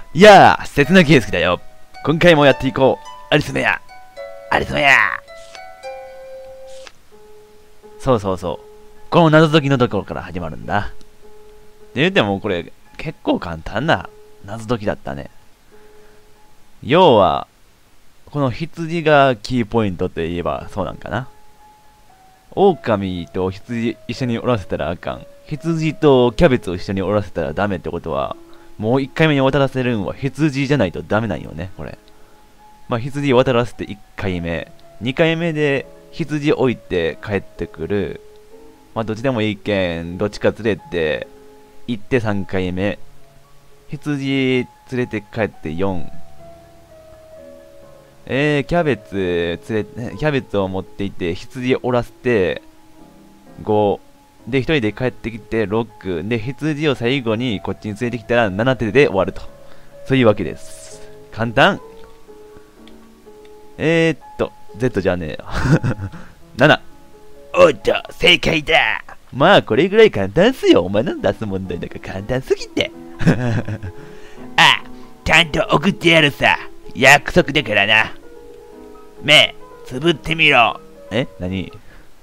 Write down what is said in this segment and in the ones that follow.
いやあ、刹那圭介だよ。今回もやっていこう。アリスメア。アリスメア。そうそうそう。この謎解きのところから始まるんだ。って言ってもこれ結構簡単な謎解きだったね。要は、この羊がキーポイントといえばそうなんかな。狼と羊一緒におらせたらあかん。羊とキャベツを一緒におらせたらダメってことは、もう1回目に渡らせるんは羊じゃないとダメなんよね、これ。まあ羊渡らせて1回目。2回目で羊置いて帰ってくる。まあどっちでもいいけん、どっちか連れて、行って3回目。羊連れて帰って4。キャベツを持っていて、羊おらせて、5。で、一人で帰ってきて、6。で、羊を最後にこっちに連れてきたら、7手で終わると。そういうわけです。簡単。Z じゃねえよ。7。おっと、正解だ。まあ、これぐらい簡単っすよ。お前の出す問題なんか簡単すぎて。あ、ちゃんと送ってやるさ。約束だからな。目、つぶってみろ。何？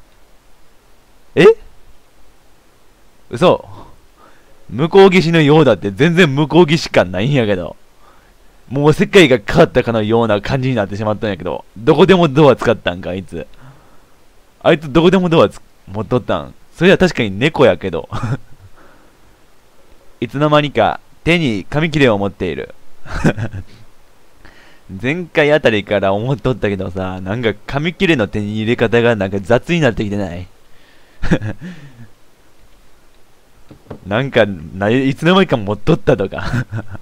嘘。向こう岸のようだって全然向こう岸感ないんやけど。もう世界が変わったかのような感じになってしまったんやけど。どこでもドア使ったんか、あいつ。あいつどこでもドア持っとったん。それは確かに猫やけど。いつの間にか手に紙切れを持っている。前回あたりから思っとったけどさ、なんか紙切れの手に入れ方がなんか雑になってきてない？なんかいつの間にか持っとったとか。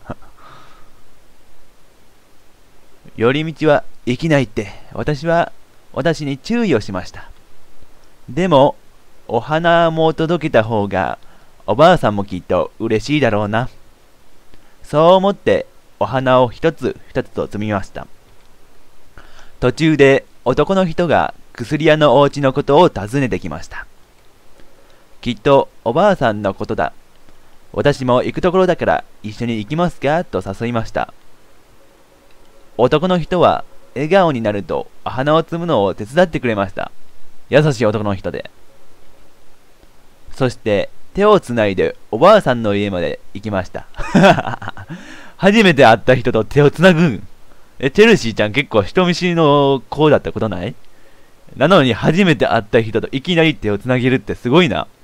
寄り道は生きないって私に注意をしました。でもお花も届けた方がおばあさんもきっと嬉しいだろうな。そう思ってお花を一つ一つと摘みました。途中で男の人が薬屋のお家のことを尋ねてきました。きっとおばあさんのことだ。私も行くところだから一緒に行きますかと誘いました。男の人は笑顔になるとお花を摘むのを手伝ってくれました。優しい男の人で。そして手をつないでおばあさんの家まで行きました。初めて会った人と手をつなぐん。チェルシーちゃん結構人見知りの子だったことない？なのに初めて会った人といきなり手をつなげるってすごいな。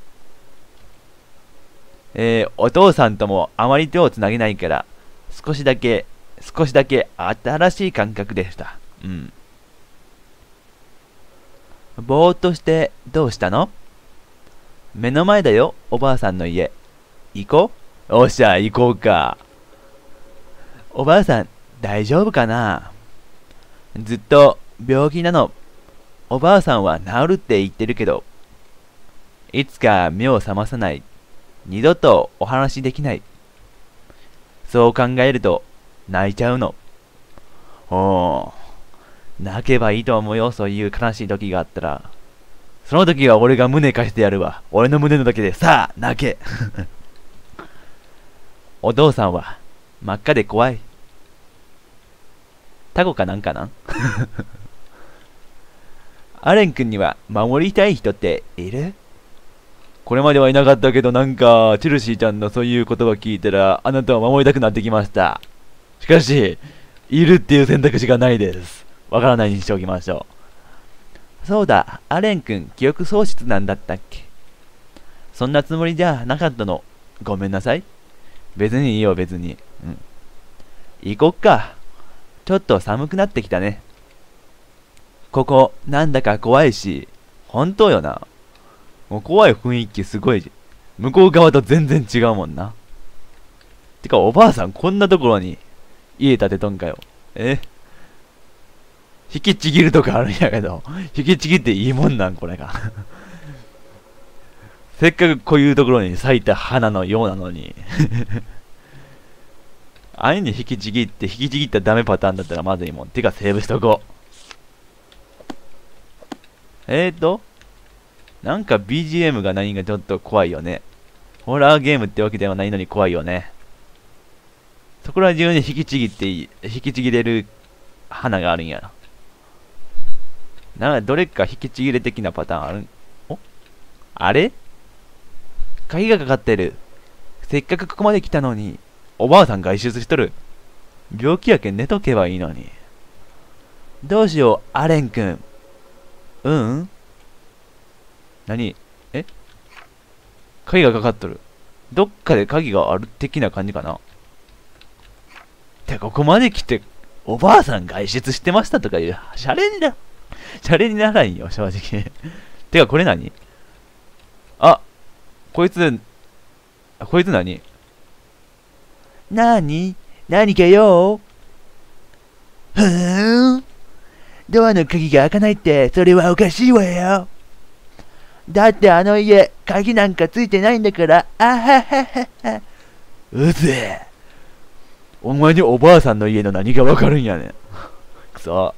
お父さんともあまり手をつなげないから少しだけ新しい感覚でした。うん。ぼーっとしてどうしたの？目の前だよ、おばあさんの家。行こう？おっしゃ、行こうか。おばあさん、大丈夫かな？ずっと病気なの。おばあさんは治るって言ってるけど、いつか目を覚まさない。二度とお話できない。そう考えると泣いちゃうの。泣けばいいと思うよ、そういう悲しい時があったら。その時は俺が胸貸してやるわ。俺の胸の時でさあ、泣け。お父さんは真っ赤で怖い。タコかなんかなん？アレン君には守りたい人っている？これまではいなかったけどなんか、チェルシーちゃんのそういう言葉聞いたら、あなたを守りたくなってきました。しかし、いるっていう選択肢がないです。わからないにしておきましょう。そうだ、アレン君、記憶喪失なんだったっけ？そんなつもりじゃなかったの。ごめんなさい。別にいいよ、別に。うん。行こっか。ちょっと寒くなってきたね。ここ、なんだか怖いし、本当よな。もう怖い雰囲気すごい。向こう側と全然違うもんな。てか、おばあさんこんなところに家建てとんかよ。引きちぎるとかあるんやけど、引きちぎっていいもんなんこれが。せっかくこういうところに咲いた花のようなのに。ああいうに引きちぎったらダメパターンだったらまずいもん。てかセーブしとこう。なんか BGM が何がちょっと怖いよね。ホラーゲームってわけではないのに怖いよね。 そこら中に引きちぎれる花があるんやな。どれか引きちぎれ的なパターンあるあれ鍵がかかってる。せっかくここまで来たのに、おばあさん外出しとる。病気やけん寝とけばいいのに。どうしよう、アレン君。何鍵がかかっとる。どっかで鍵がある的な感じかな。ここまで来て、おばあさん外出してましたとかいう、シャレにならんよ、正直。てか、これ何こいつ何何かよドアの鍵が開かないって、それはおかしいわよ。だってあの家、鍵なんかついてないんだから、うぜお前におばあさんの家の何がわかるんやねん。くそ。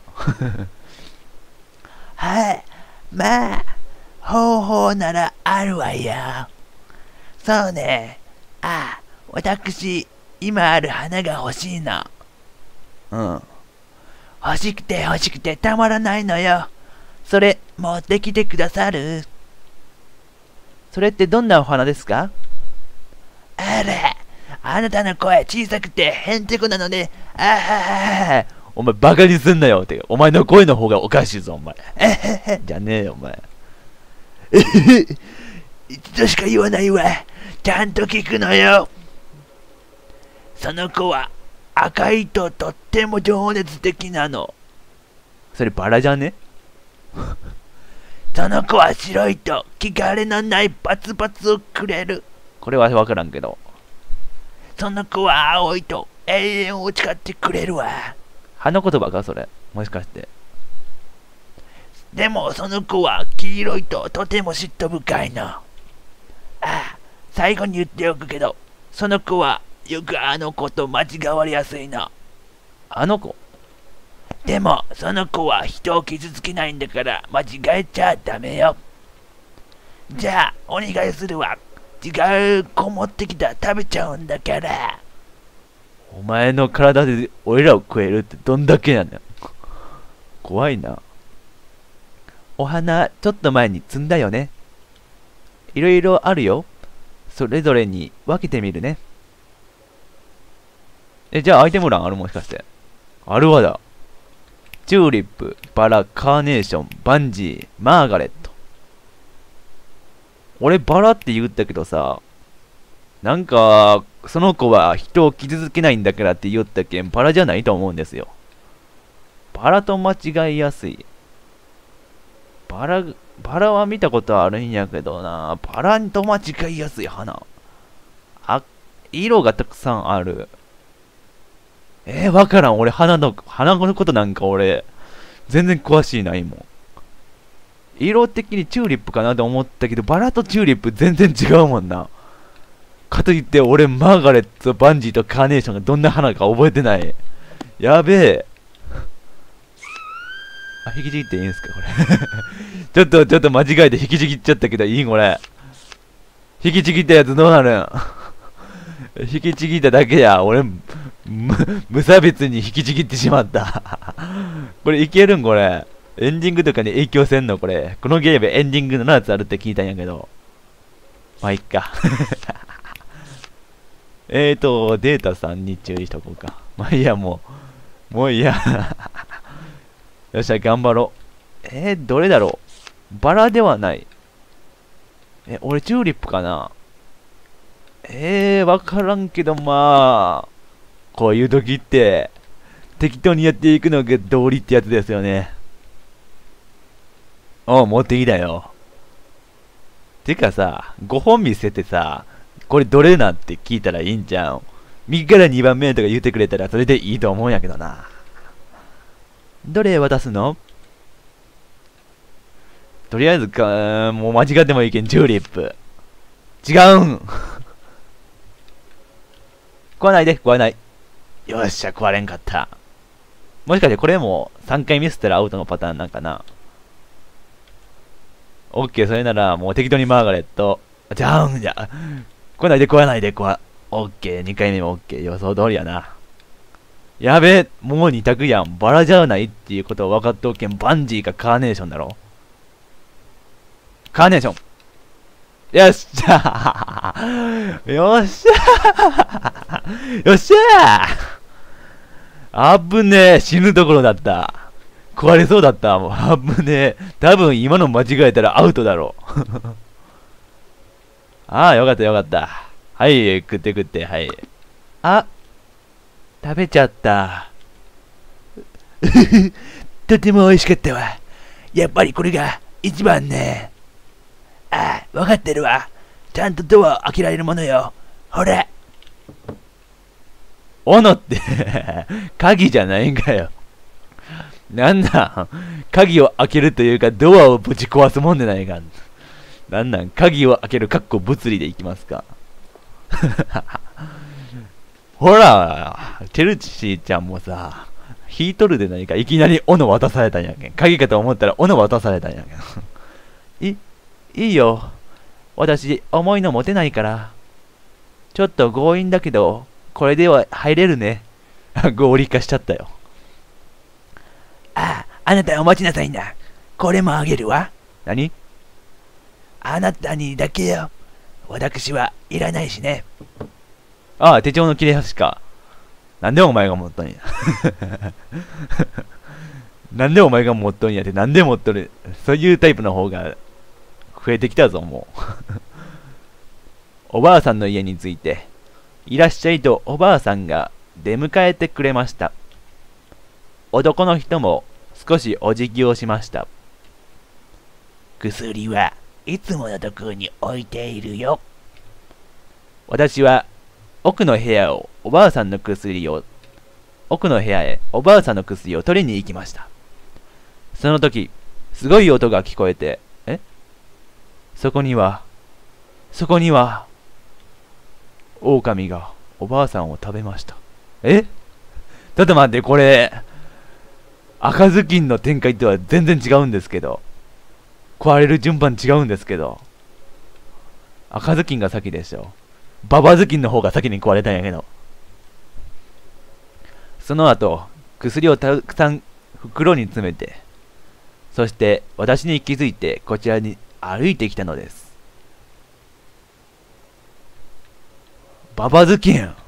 はい。まあ、方法ならあるわよ。そうね。私、今ある花が欲しいの。欲しくてたまらないのよ。それ、持ってきてくださる？それってどんなお花ですか？あなたの声小さくてへんてこなので、お前バカにすんなよって。お前の声の方がおかしいぞ、お前。じゃねえよ、お前。一度しか言わないわ。ちゃんと聞くのよ。その子は赤いととっても情熱的なの。それバラじゃね？その子は白いと気兼ねのないパツパツをくれる。これはわからんけど。その子は青いと永遠を誓ってくれるわ。花言葉かそれ。もしかして。でもその子は黄色いととても嫉妬深いの。最後に言っておくけど、その子はよくあの子と間違われやすいの。あの子？でもその子は人を傷つけないんだから間違えちゃダメよ。じゃあお願いするわ。違う子持ってきたら食べちゃうんだから。お前の体で俺らを食えるってどんだけやねん。怖いな。お花ちょっと前に摘んだよね。いろいろあるよ。それぞれに分けてみるね。じゃあアイテム欄ある？もしかして。あるわだ。チューリップ、バラ、カーネーション、バンジー、マーガレット。俺バラって言ったけどさ、なんか、その子は人を傷つけないんだからって言ったけん、バラじゃないと思うんですよ。バラと間違いやすい。バラは見たことあるんやけどな。バラと間違いやすい花。色がたくさんある。わからん。俺花のことなんか俺、全然詳しいないもん。色的にチューリップかなと思ったけど、バラとチューリップ全然違うもんな。かといって俺マーガレット、バンジーとカーネーションがどんな花か覚えてない。やべえ。引きちぎっていいんすかこれ。ちょっと間違えて引きちぎっちゃったけどいいこれ。引きちぎったやつどうなるん？引きちぎっただけや。俺、無差別に引きちぎってしまった。これいけるんこれ。エンディングとかに影響せんのこれ。このゲームエンディング7つあるって聞いたんやけど。まあ、いっか。データさんに注意しとこうか。まあいいや、もういいや。よっしゃ、頑張ろう。どれだろう。バラではない。俺チューリップかな。わからんけど、まあ、こういう時って、適当にやっていくのが道理ってやつですよね。持ってきたよ。てかさ、5本見せてさ、これどれなんて聞いたらいいんじゃん。右から2番目とか言ってくれたらそれでいいと思うんやけどな。どれ渡すの？とりあえずもう間違ってもいいけん、チューリップ。違うん食わないで、食わない。よっしゃ、食われんかった。もしかしてこれも3回ミスったらアウトのパターンなんかな。オッケー、それならもう適当にマーガレット。じゃあ、食わないで、食わないで、オッケー、2回目もオッケー、予想通りやな。 やべえ、もう二択やん。バラじゃないっていうことを分かっておけん。バンジーかカーネーションだろ。カーネーション。よっしゃーよっしゃーよっしゃーあぶねえ、死ぬところだった。壊れそうだった。もうあぶねえ。多分今の間違えたらアウトだろう。ああ、よかったよかった。はい、食って食って、はい。あ、食べちゃった。とても美味しかったわ。やっぱりこれが一番ね。ああ、わかってるわ。ちゃんとドアを開けられるものよ。ほら。斧って鍵じゃないんかよ。なんなん鍵を開けるというかドアをぶち壊すもんでないか。なんなん鍵を開けるかっこ物理でいきますか。ほら、チェルシーちゃんもさ、引いとるでないか。いきなり斧渡されたんやけん。鍵かと思ったら斧渡されたんやけん。いいよ。私、重いの持てないから。ちょっと強引だけど、これでは入れるね。合理化しちゃったよ。ああ、あなたお待ちなさいな。これもあげるわ。何？あなたにだけよ。私はいらないしね。ああ、手帳の切れ端か。なんでお前が持っとんや。なんでお前が持っとんやって、なんで持っとる。そういうタイプの方が増えてきたぞ、もう。おばあさんの家に着いて、いらっしゃいとおばあさんが出迎えてくれました。男の人も少しお辞儀をしました。薬はいつものところに置いているよ。私は奥の部屋へおばあさんの薬を取りに行きました。その時、すごい音が聞こえて、そこには、狼がおばあさんを食べました。ちょっと待って、これ、赤ずきんの展開とは全然違うんですけど、壊れる順番違うんですけど、赤ずきんが先でしょ。ババズキンの方が先に壊れたんやけど。その後、薬をたくさん袋に詰めて、そして私に気づいてこちらに歩いてきたのです。ババズキン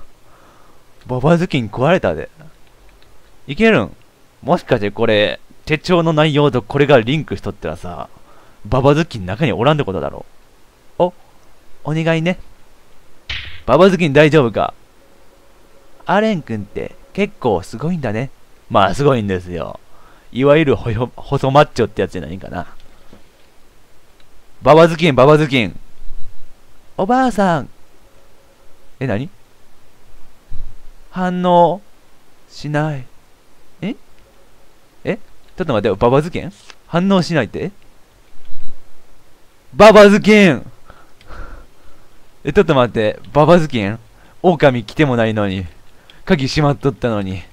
壊れたで。いけるん？もしかしてこれ、手帳の内容とこれがリンクしとったらさ、ババズキン中におらんってことだろ。お願いね。ババズキン大丈夫か？アレン君って結構すごいんだね。まあすごいんですよ。いわゆる細マッチョってやつじゃないかな。ババズキン。おばあさん。何？反応しない。ちょっと待ってよ。ババズキン？反応しないって？ババズキンちょっと待って。ババズキン？狼来てもないのに。鍵閉まっとったのに。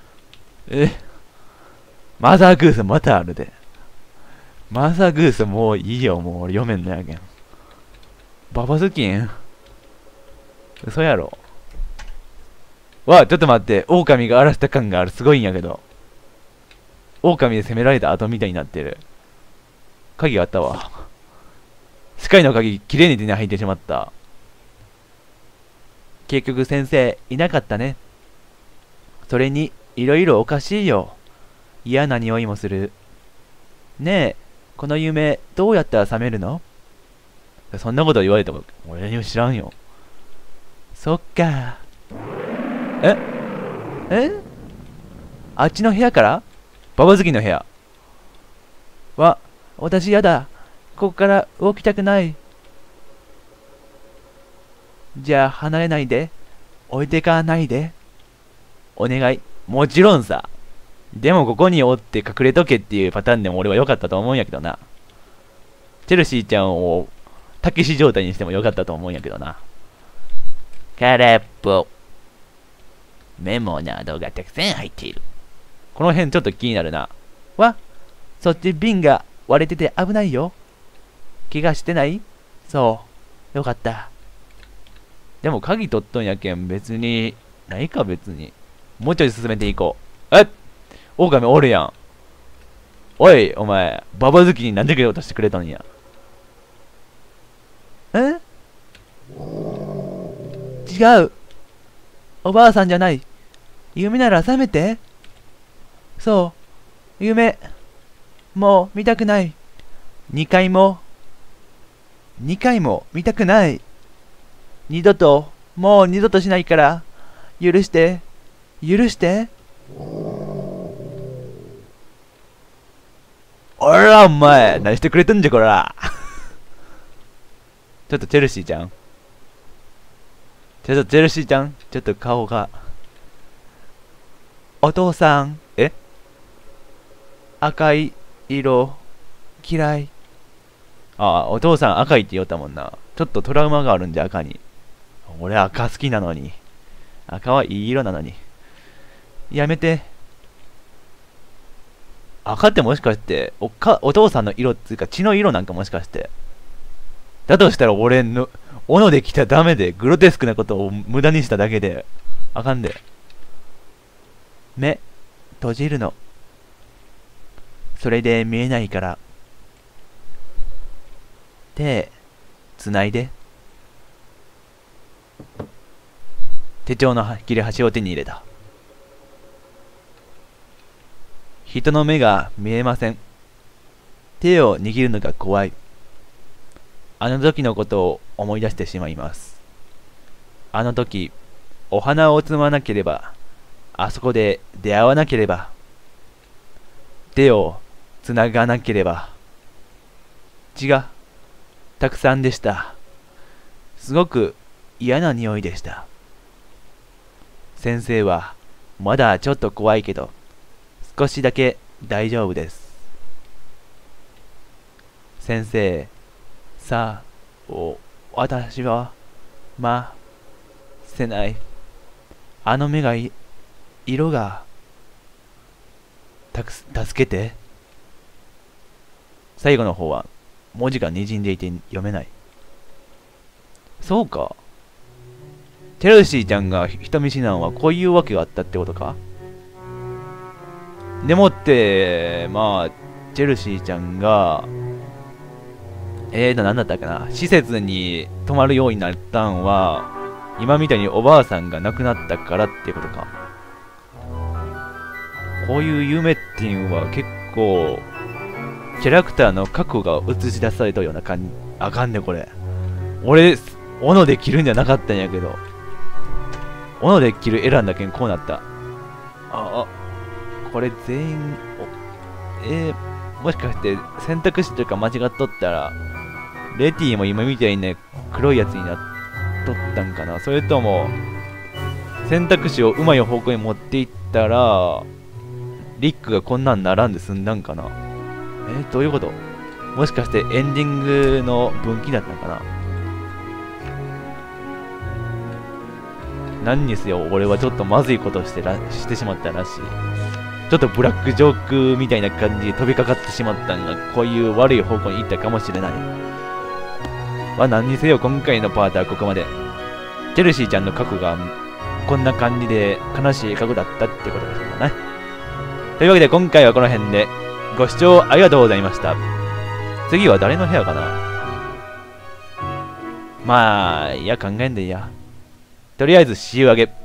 マザーグースまたあるで。マザーグースもういいよ。もう俺読めんのやけん。ババズキン？嘘やろ。ちょっと待って。狼が荒らした感がある。すごいんやけど。狼で攻められた後みたいになってる。鍵があったわ。スカイの鍵、きれいに手に入ってしまった。結局先生、いなかったね。それに、いろいろおかしいよ。嫌な匂いもする。ねえ、この夢、どうやったら覚めるの？そんなこと言われても、俺にも知らんよ。そっか。あっちの部屋から？ババズキの部屋。私やだ。ここから動きたくない。じゃあ離れないで。置いてかないで。お願い。もちろんさ。でもここにおって隠れとけっていうパターンでも俺は良かったと思うんやけどな。チェルシーちゃんをたけし状態にしても良かったと思うんやけどな。空っぽ。メモなどがたくさん入っている。この辺ちょっと気になるな。そっち瓶が割れてて危ないよ。怪我してない？そう。よかった。でも鍵取っとんやけん別に、ないか別に。 もうちょい進めていこう。狼おるやん。おい、お前、ババ好きになんでくれようとしてくれたんや。違う。おばあさんじゃない。夢なら覚めて。そう。夢。もう見たくない。2回も見たくない。もう二度としないから。許して。おら、お前、何してくれてんじゃ、こら。ちょっとチェルシーちゃん。ちょっと顔が。お父さん、赤い色、嫌い。お父さん赤いって言おったもんな。ちょっとトラウマがあるんじゃ、赤に。俺赤好きなのに。赤はいい色なのに。やめて。赤ってもしかして、お父さんの色っていうか血の色なんかもしかして。だとしたら俺の、斧で来たらダメで、グロテスクなことを無駄にしただけで、あかんで。目、閉じるの。それで見えないから。手、つないで。手帳の切れ端を手に入れた。人の目が見えません。手を握るのが怖い。あの時のことを思い出してしまいます。あの時、お花を摘まなければ、あそこで出会わなければ、手をつながなければ、血がたくさんでした。すごく嫌な匂いでした。先生はまだちょっと怖いけど、少しだけ大丈夫です。先生、さあ、私は、せない。あの目が色が、助けて。最後の方は、文字が滲んでいて読めない。そうか。チェルシーちゃんが人見知りなのはこういうわけがあったってことか。でもって、チェルシーちゃんが、なんだったかな。施設に泊まるようになったんは、今みたいにおばあさんが亡くなったからってことか。こういう夢っていうのは結構、キャラクターの過去が映し出されたような感じ。あかんね、これ。俺、斧で切るんじゃなかったんやけど。斧で切る選んだけんこうなった。これ全員、もしかして選択肢とか間違っとったら、レティも今みたいにね、黒いやつになっとったんかな。それとも、選択肢をうまい方向に持っていったら、リックがこんなん並んで済んだんかな。どういうこと？もしかしてエンディングの分岐だったのかな。何にせよ俺はちょっとまずいことしてしまったらしい。ちょっとブラックジョークみたいな感じで飛びかかってしまったんが、こういう悪い方向に行ったかもしれない。何にせよ今回のパートはここまで。チェルシーちゃんの過去がこんな感じで悲しい過去だったってことですかね。というわけで今回はこの辺でご視聴ありがとうございました。次は誰の部屋かな。いや考えんでいいや。とりあえず、しゆあげ。